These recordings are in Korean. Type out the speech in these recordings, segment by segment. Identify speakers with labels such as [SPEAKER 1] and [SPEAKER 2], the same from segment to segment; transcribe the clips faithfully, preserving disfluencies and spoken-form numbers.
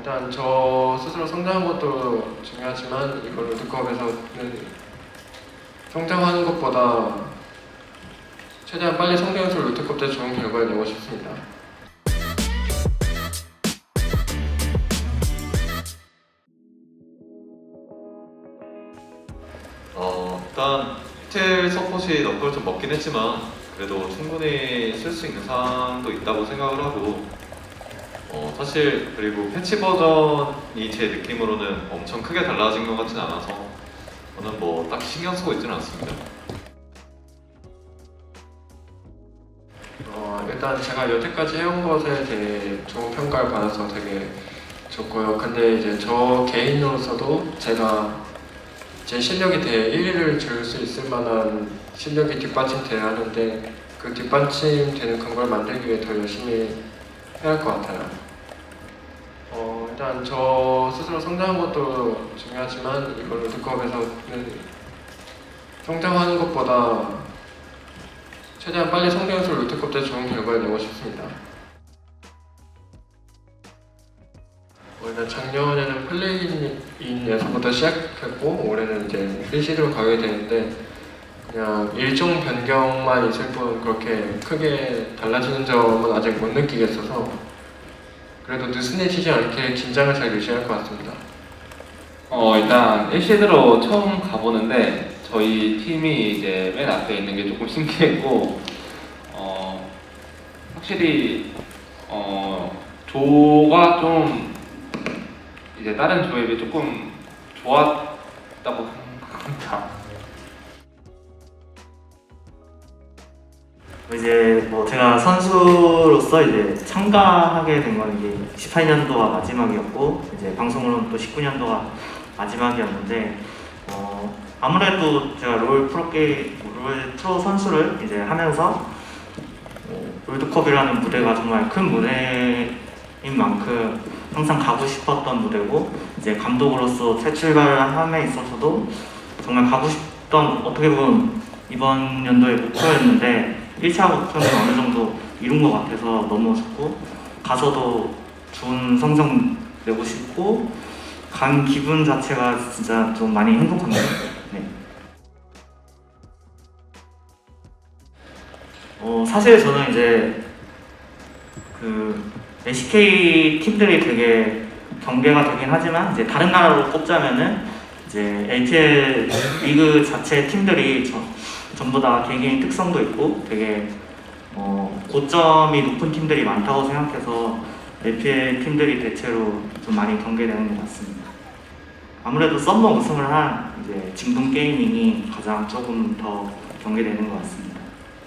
[SPEAKER 1] 일단 저 스스로 성장한 것도 중요하지만 이걸 롤드컵에서는 성장하는 것보다 최대한 빨리 성장해서 롤드컵 때 좋은 결과를 내고 싶습니다.
[SPEAKER 2] 어, 일단 디테일 서폿이 넉걸 좀 먹긴 했지만 그래도 충분히 쓸 수 있는 사항도 있다고 생각을 하고 어, 사실 그리고 패치 버전이 제 느낌으로는 엄청 크게 달라진 것 같진 않아서 저는 뭐 딱 신경 쓰고 있지는 않습니다.
[SPEAKER 1] 어, 일단 제가 여태까지 해온 것에 대해 좋은 평가를 받아서 되게 좋고요. 근데 이제 저 개인으로서도 제가 제 실력이 대 일 위를 줄 수 있을 만한 실력이 뒷받침돼야 하는데 그 뒷받침되는 그런 걸 만들기 위해 더 열심히 해야 할 것 같아요. 어, 일단 저 스스로 성장한 것도 중요하지만 이걸 롤드컵에서는 성장하는 것보다 최대한 빨리 성장해서 롤드컵 때 좋은 결과를 내고 싶습니다. 일단 작년에는 플레이인에서부터 시작했고 올해는 이제 일 시드로 가게 되는데 그냥 일종 변경만 있을 뿐 그렇게 크게 달라지는 점은 아직 못 느끼겠어서 그래도 느슨해지지 않게 긴장을 잘 유지할 것 같습니다.
[SPEAKER 3] 어 일단 일 시드로 처음 가보는데 저희 팀이 이제 맨 앞에 있는 게 조금 신기했고 어 확실히 어 조가 좀 이제 다른 조에 비해 조금 좋았다고 생각합니다.
[SPEAKER 4] 이제 뭐 제가 선수로서 이제 참가하게 된 건 이게 십팔 년도가 마지막이었고 이제 방송으로는 또 십구 년도가 마지막이었는데 어 아무래도 제가 롤 프로게임 롤 프로 선수를 이제 하면서 어, 롤드컵이라는 무대가 정말 큰 무대인 만큼 항상 가고 싶었던 무대고 이제 감독으로서 새 출발함에 있어서도 정말 가고 싶던 어떻게 보면 이번 연도의 목표였는데 일 차 목표는 어느 정도 이룬 것 같아서 너무 좋고 가서도 좋은 성적 내고 싶고 간 기분 자체가 진짜 좀 많이 행복합니다. 네. 어, 사실 저는 이제 그 에스케이 팀들이 되게 경계가 되긴 하지만 이제 다른 나라로 꼽자면은 이제 엘피엘 리그 자체 팀들이 저, 전부 다 개개인 특성도 있고 되게 어, 고점이 높은 팀들이 많다고 생각해서 엘피엘 팀들이 대체로 좀 많이 경계되는 것 같습니다. 아무래도 썸머 우승을 한 이제 징동 게이밍이 가장 조금 더 경계되는 것 같습니다.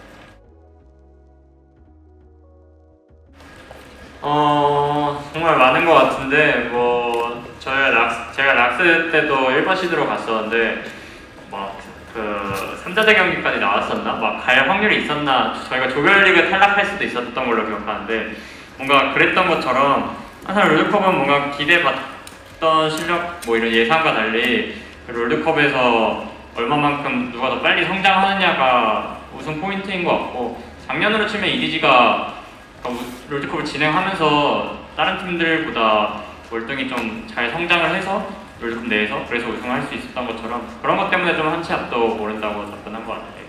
[SPEAKER 5] 어 정말 많은 것 같은데 뭐 저희 락스, 제가 락스 때도 일 번 시드로 갔었는데 막 그 삼 자제 경기까지 나왔었나? 막 갈 확률이 있었나? 저희가 조별리그 탈락할 수도 있었던 걸로 기억하는데 뭔가 그랬던 것처럼 항상 롤드컵은 뭔가 기대받던 실력 뭐 이런 예상과 달리 롤드컵에서 얼마만큼 누가 더 빨리 성장하느냐가 우승 포인트인 것 같고 작년으로 치면 이디지가 롤드컵을 진행하면서 다른 팀들보다 월등히 좀 잘 성장을 해서 롤드컵 내에서 그래서 우승을 할 수 있었던 것처럼 그런 것 때문에 좀 한 치 앞도 모른다고 답변한 것 같아요.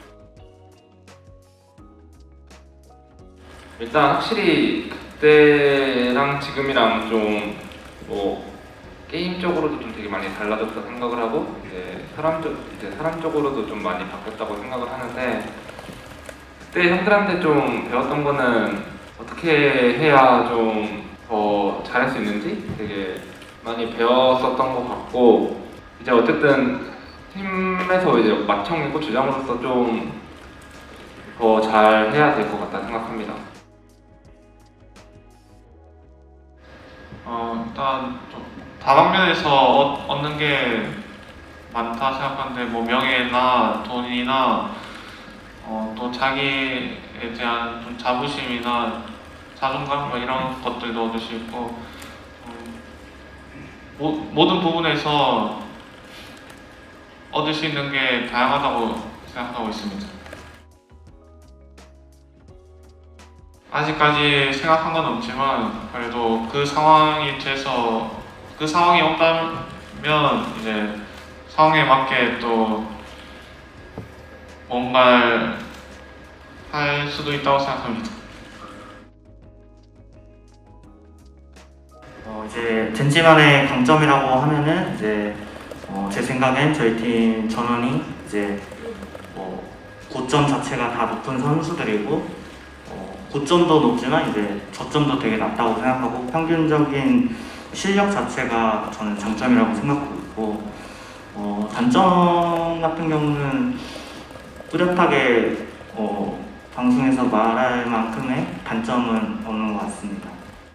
[SPEAKER 3] 일단 확실히 그때랑 지금이랑 좀 뭐 게임적으로도 좀 되게 많이 달라졌다 생각을 하고 이제 사람적 이제 사람적으로도 좀 많이 바뀌었다고 생각을 하는데 그때 형들한테 좀 배웠던 거는 어떻게 해야 좀 더 잘할 수 있는지 되게 많이 배웠었던 것 같고 이제 어쨌든 팀에서 이제 맏형이고 주장으로서 좀 더 잘 해야 될 것 같다 생각합니다.
[SPEAKER 6] 어, 일단 좀 다방면에서 얻, 얻는 게 많다 생각하는데 뭐 명예나 돈이나 어, 또 자기에 대한 좀 자부심이나 자존감 뭐 이런 것들도 얻을 수 있고 음, 모, 모든 부분에서 얻을 수 있는 게 다양하다고 생각하고 있습니다. 아직까지 생각한 건 없지만 그래도 그 상황이 돼서 그 상황이 온다면 이제 상황에 맞게 또 뭔가를 할 수도 있다고 생각합니다.
[SPEAKER 4] 어, 이제 젠지만의 강점이라고 하면은 이제 어, 제 생각엔 저희 팀 전원이 이제 뭐 고점 자체가 다 높은 선수들이고 어, 고점도 높지만 이제 저점도 되게 낮다고 생각하고 평균적인 실력 자체가 저는 장점이라고 생각하고 있고 어, 단점 같은 경우는 뚜렷하게 어, 방송에서 말할 만큼의 단점은 없는 것 같습니다.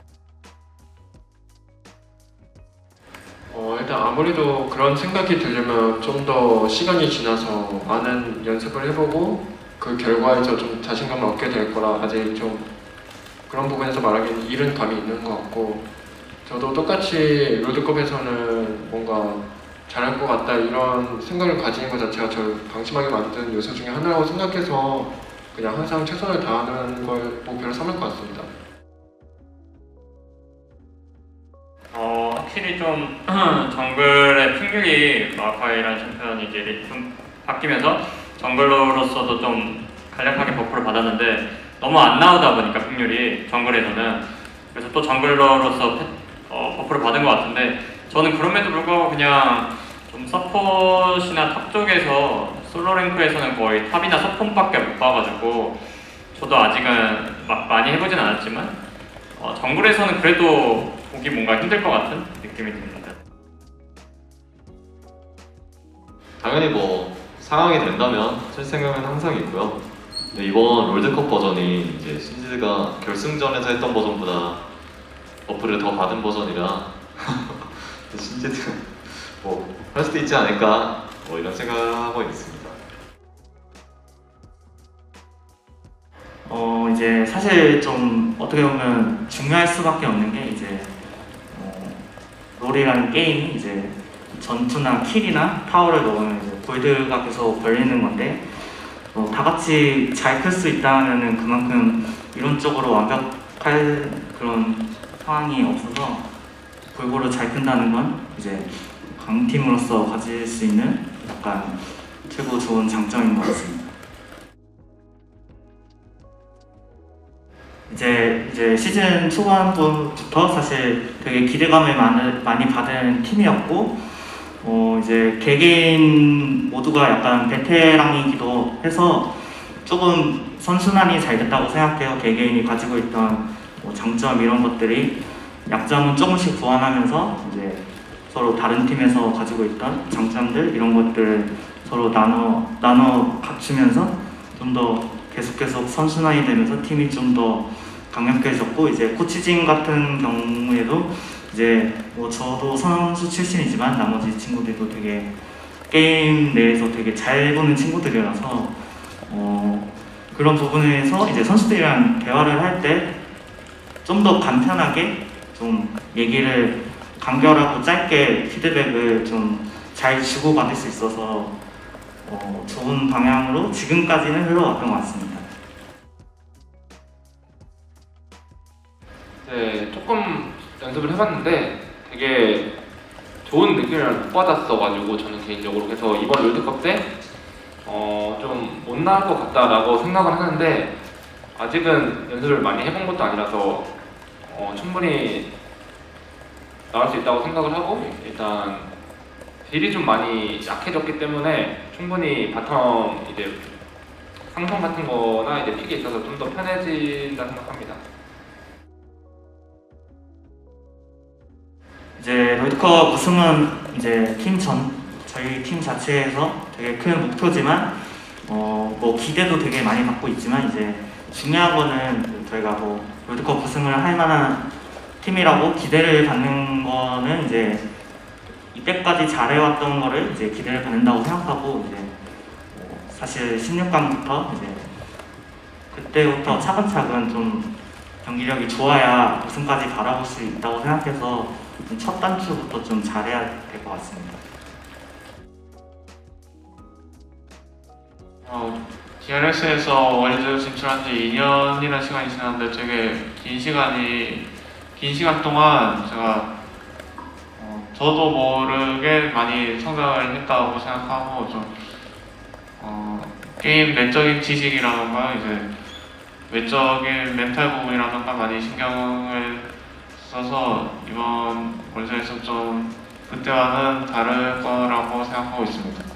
[SPEAKER 1] 어, 일단 아무래도 그런 생각이 들려면 좀 더 시간이 지나서 많은 연습을 해보고 그 결과에서 좀 자신감을 얻게 될 거라 아직 좀 그런 부분에서 말하기는 이른 감이 있는 것 같고 저도 똑같이 롤드컵에서는 뭔가 잘할 것 같다 이런 생각을 가지는 것 자체가 저를 방심하게 만든 요소 중에 하나라고 생각해서 그냥 항상 최선을 다하는 걸 목표로 삼을 것 같습니다.
[SPEAKER 5] 어, 확실히 좀 정글의 핑률이 마카이라는 챔피언이 이제 좀 바뀌면서 정글러로서도 좀 간략하게 버프를 받았는데 너무 안 나오다 보니까 핑률이 정글에서는 그래서 또 정글러로서 패, 어, 버프를 받은 것 같은데 저는 그럼에도 불구하고 그냥 좀 서폿이나 탑 쪽에서 솔로 랭크에서는 거의 탑이나 서폿밖에 못 봐가지고 저도 아직은 막 많이 해보진 않았지만 어, 정글에서는 그래도 보기 뭔가 힘들 것 같은 느낌이 듭니다.
[SPEAKER 2] 당연히 뭐 상황이 된다면 칠 생각은 항상 있고요. 근데 이번 롤드컵 버전이 이제 신지드가 결승전에서 했던 버전보다 버프를 더 받은 버전이라 신지드가 뭐 할 수도 있지 않을까 뭐 이런 생각을 하고 있습니다.
[SPEAKER 4] 어 이제 사실 좀 어떻게 보면 중요할 수밖에 없는 게 이제 어, 롤이라는 게임이 이제 전투나 킬이나 타워를 넣으면 이제 골드가 계속 걸리는 건데 어, 다 같이 잘 클 수 있다면은 그만큼 이론적으로 완벽할 그런 상황이 없어서 골고루 잘 큰다는 건 이제 강팀으로서 가질 수 있는 약간 최고 좋은 장점인 것 같습니다. 이제 이제 시즌 초반부터 사실 되게 기대감을 많이, 많이 받은 팀이었고, 어 이제 개개인 모두가 약간 베테랑이기도 해서 조금 선순환이 잘 됐다고 생각해요. 개개인이 가지고 있던 뭐 장점 이런 것들이 약점은 조금씩 보완하면서 이제 서로 다른 팀에서 가지고 있던 장점들 이런 것들을 서로 나눠 나눠 갖추면서 좀 더 계속 계속 선순환이 되면서 팀이 좀 더 강력해졌고 이제 코치진 같은 경우에도 이제 뭐 저도 선수 출신이지만 나머지 친구들도 되게 게임 내에서 되게 잘 보는 친구들이라서 어 그런 부분에서 이제 선수들이랑 대화를 할 때 좀 더 간편하게 좀 얘기를 간결하고 짧게 피드백을 좀 잘 주고받을 수 있어서 어 좋은 방향으로 지금까지는 흘러왔던 것 같습니다.
[SPEAKER 3] 네, 조금 연습을 해봤는데 되게 좋은 느낌을 못 받았어가지고 저는 개인적으로 그래서 이번 롤드컵 때 어, 좀 못 나올 것 같다라고 생각을 하는데 아직은 연습을 많이 해본 것도 아니라서 어, 충분히 나올 수 있다고 생각을 하고 일단 딜이 좀 많이 약해졌기 때문에 충분히 바텀 이제 상성 같은 거나 이제 픽에 있어서 좀 더 편해진다 생각합니다.
[SPEAKER 4] 이제 롤드컵 우승은 이제 팀 전 저희 팀 자체에서 되게 큰 목표지만 어 뭐 기대도 되게 많이 받고 있지만 이제 중요한 거는 저희가 뭐 롤드컵 우승을 할 만한 팀이라고 기대를 받는 거는 이제 이때까지 잘해왔던 거를 이제 기대를 받는다고 생각하고 이제 뭐 사실 십육 강부터 이제 그때부터 차근차근 좀 경기력이 좋아야 우승까지 바라볼 수 있다고 생각해서 좀 첫 단추부터 좀 잘해야 될 것 같습니다.
[SPEAKER 5] 어,
[SPEAKER 6] 디알엑스에서 월드 진출한 지 이 년이라는 시간이 지났는데 되게 긴 시간이 긴 시간 동안 제가 어, 저도 모르게 많이 성장을 했다고 생각하고 좀 어, 게임 내적인 지식이라던가 이제 외적인 멘탈 부분이라던가 많이 신경을 써서 이번 월드에서 좀 그때와는 다를 거라고 생각하고 있습니다.